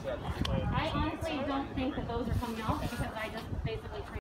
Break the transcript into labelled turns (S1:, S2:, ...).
S1: I honestly don't think that those are coming off because I just basically